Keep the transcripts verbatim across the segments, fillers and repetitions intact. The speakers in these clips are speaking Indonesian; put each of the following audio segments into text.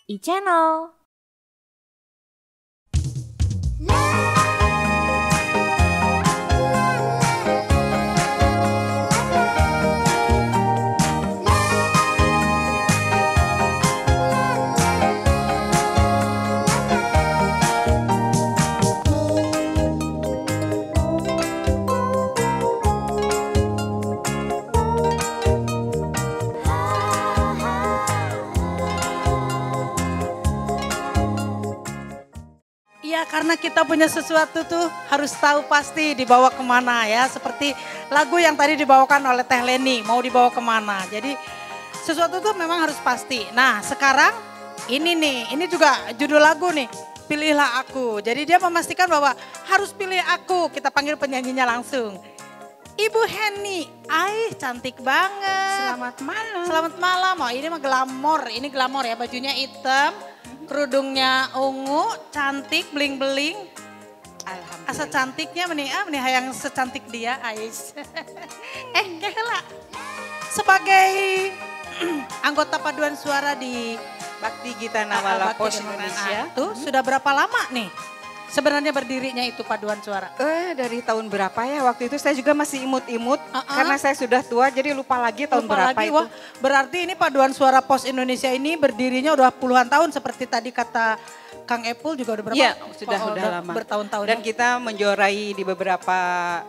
e-channel. Ya karena kita punya sesuatu tuh harus tahu pasti dibawa kemana ya. Seperti lagu yang tadi dibawakan oleh Teh Leni, mau dibawa kemana. Jadi sesuatu tuh memang harus pasti. Nah sekarang ini nih, ini juga judul lagu nih. Pilihlah Aku. Jadi dia memastikan bahwa harus pilih aku. Kita panggil penyanyinya langsung. Ibu Henny, ay cantik banget. Selamat malam. Selamat malam. Oh ini mah glamor, ini glamor ya, bajunya hitam. Kerudungnya ungu, cantik, beling-beling. Alhamdulillah. Asa cantiknya meni, ah, meni yang secantik dia, Ais. eh, kehela. Sebagai anggota paduan suara di Bakti Gita Ah, Nawala Bakti Pos Gita Nawala. Indonesia. Ah, tuh sudah berapa lama nih sebenarnya berdirinya itu paduan suara? Eh dari tahun berapa ya? Waktu itu saya juga masih imut-imut Uh-uh. karena saya sudah tua jadi lupa lagi tahun Lupa berapa lagi. itu. Wah, berarti ini paduan suara Pos Indonesia ini berdirinya udah puluhan tahun seperti tadi kata Kang Epul juga udah berapa? Iya, sudah Oh, udah lama. Bertahun-tahun. Dan kita menjuarai di beberapa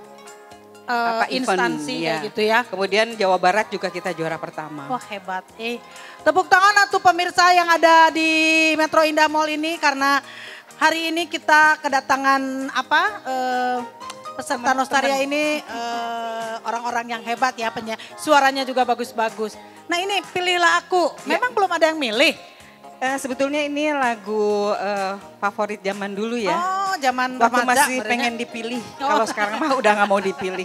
Eh, apa, event, instansi ya. kayak gitu ya. Kemudian Jawa Barat juga kita juara pertama. Wah hebat. Eh, tepuk tangan atuh pemirsa yang ada di Metro Indah Mall ini karena hari ini kita kedatangan apa eh, peserta Teman-teman. Nostaria ini eh, orang-orang yang hebat ya, penya, suaranya juga bagus-bagus. Nah ini Pilihlah Aku, Ya. memang belum ada yang milih. Eh, sebetulnya ini lagu eh, favorit zaman dulu ya. Oh zaman Waktu remaja masih berarti. pengen dipilih. Oh. Kalau sekarang mah udah nggak mau dipilih.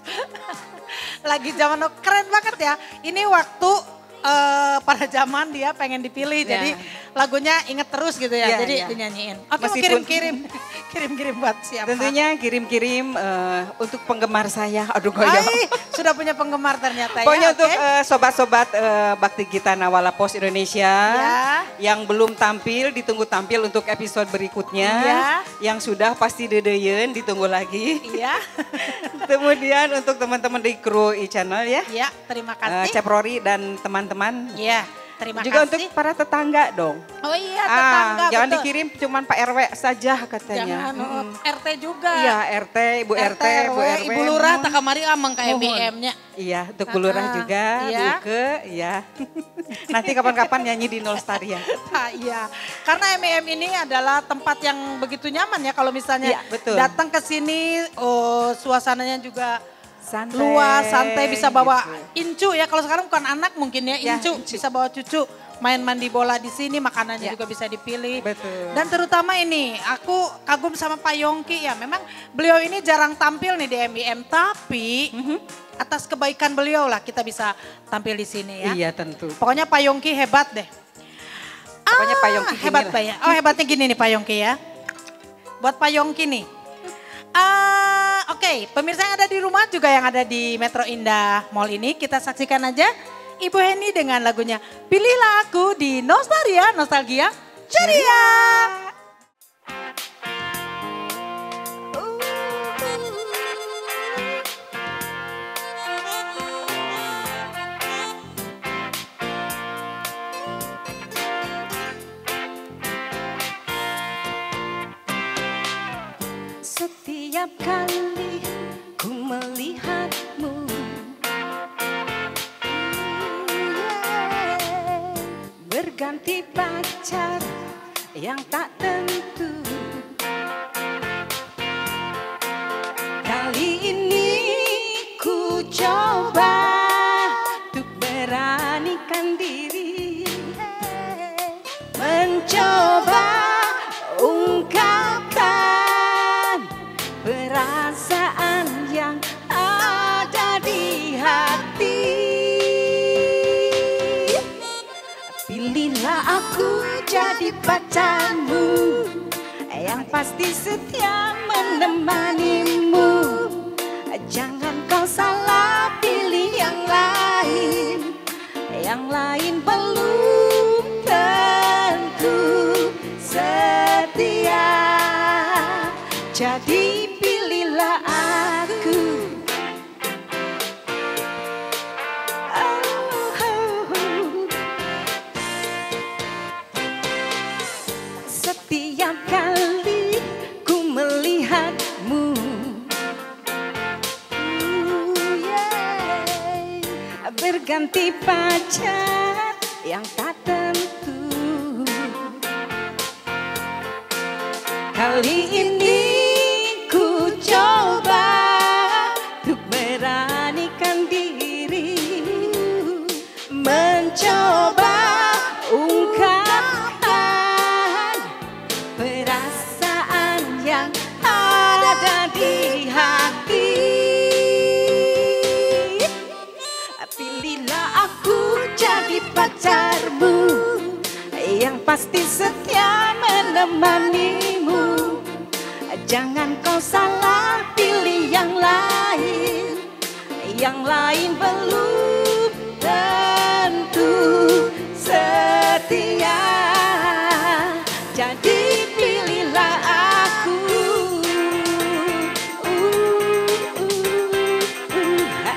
Lagi zaman keren banget ya. Ini waktu eh, pada zaman dia pengen dipilih, Ya. jadi lagunya inget terus gitu ya. Ya, jadi ya. dinyanyiin. Oke, mau Meskipun- kirim-kirim, kirim-kirim buat siapa? Tentunya kirim-kirim eh, untuk penggemar saya. Aduh goyang. Ay, sudah punya penggemar ternyata ya. Pokoknya untuk oke. eh, sobat-sobat eh, Bakti Gita Nawala Pos Indonesia Ya. yang belum tampil, ditunggu tampil untuk episode berikutnya. Ya. Yang sudah pasti dedeyen, ditunggu lagi. Iya, Kemudian untuk teman-teman di kru e-channel ya, iya, terima eh, kasih. Cep Rory dan teman-teman. Iya, terima Juga kasih. untuk para tetangga dong. Oh iya, tetangga Ah, jangan betul. dikirim cuman Pak R W saja katanya. Jangan, Mm. R T juga. Iya, R T, Ibu R T, Bu R W. Ibu Lurah, mohon. tak kamari amang ke M I Mohon. M-nya. Iya, untuk Bu Lurah Ah, juga, iya. Bu Uke, iya. Nanti kapan-kapan nyanyi di Nostalgia. Ah, iya, karena M I M ini adalah tempat yang begitu nyaman ya kalau misalnya Iya, betul. datang ke sini, oh, suasananya juga Santai. luas, santai, bisa bawa gitu. incu ya. Kalau sekarang bukan anak mungkin ya, Ya, incu, incu. bisa bawa cucu, main mandi bola di sini, makanannya Ya. juga bisa dipilih. Betul. Dan terutama ini, aku kagum sama Pak Yongki ya. Memang beliau ini jarang tampil nih di M I M, tapi Mhm. atas kebaikan beliau lah kita bisa tampil di sini ya. Iya tentu. Pokoknya Pak Yongki hebat deh. Pokoknya Pak Yongki Ah, gini hebat lah. Pak ya. Oh hebatnya gini nih Pak Yongki ya. Buat Pak Yongki nih. Ah, Oke, pemirsa yang ada di rumah juga yang ada di Metro Indah Mall ini, kita saksikan aja Ibu Henny dengan lagunya Pilihlah Aku di Nostalgia, Nostalgia Ceria. Setiap kali ku melihatmu, berganti pacar yang tak tentu. Kali ini ku coba untuk beranikan diri, mencoba ungkapkan perasaan yang ada di hati. Pilihlah aku jadi pacarmu, yang pasti setia menemanimu. Jangan kau salah pilih yang lain, yang lain belum tentu. berganti pacar yang tak tentu. Kali ini ku coba untuk beranikan diri, mencoba ungkapkan perasaan yang ada di hati. Pilihlah aku jadi pacarmu yang pasti setia menemanimu. Jangan kau salah pilih yang lain, yang lain belum tentu setia. Jadi pilihlah aku. uh, uh, uh, ha.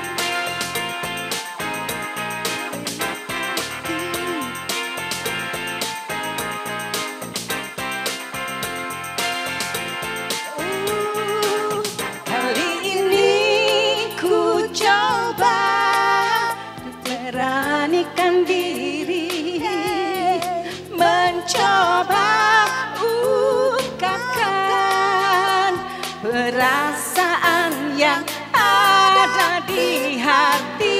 Uh, Kali ini ku coba beranikan diri, mencoba ungkapkan perasaan yang ada di hati.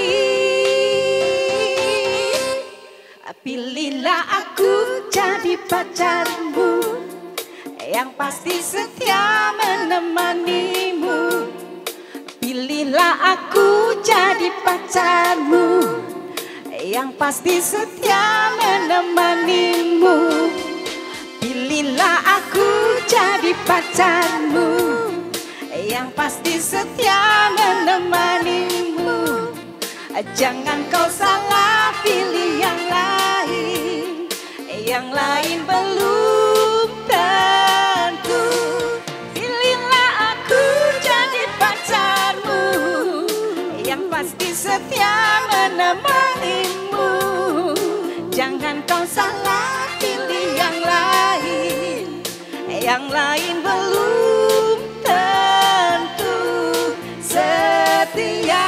Pilihlah aku jadi pacarmu yang pasti setia menemanimu. Pilihlah aku jadi pacarmu yang pasti setia menemanimu. Pilihlah aku jadi pacarmu yang pasti setia menemanimu. Jangan kau salah pilih yang lain, yang lain belum tentu. Pilihlah aku jadi pacarmu yang pasti setia menemanimu. Jangan kau salah pilih yang lain, yang lain belum tentu setia.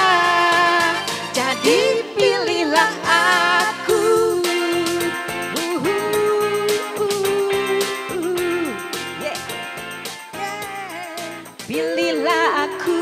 Jadi pilihlah aku. Uh, uh, uh, uh. Yeah. Pilihlah aku.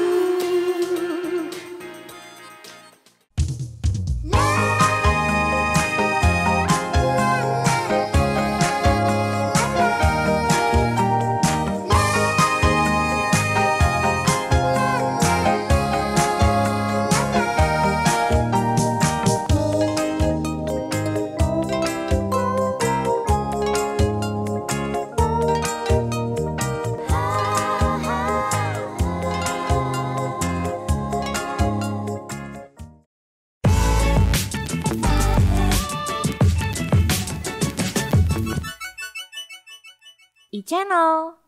iChannel.